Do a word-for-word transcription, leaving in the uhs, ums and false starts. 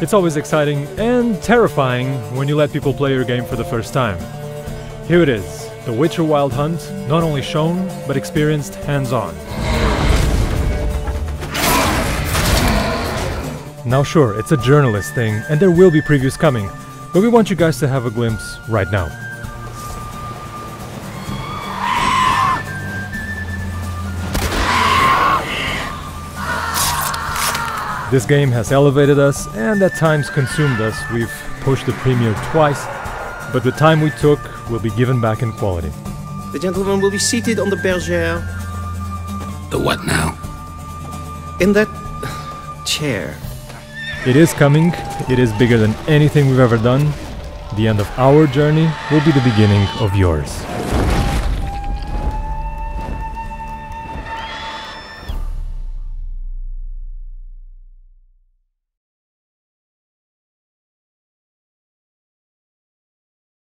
It's always exciting and terrifying when you let people play your game for the first time. Here it is, The Witcher Wild Hunt, not only shown, but experienced hands-on. Now sure, it's a journalist thing, and there will be previews coming, but we want you guys to have a glimpse right now. This game has elevated us and at times consumed us. We've pushed the premiere twice, but the time we took will be given back in quality. The gentleman will be seated on the bergère. The what now? In that chair. It is coming, it is bigger than anything we've ever done. The end of our journey will be the beginning of yours.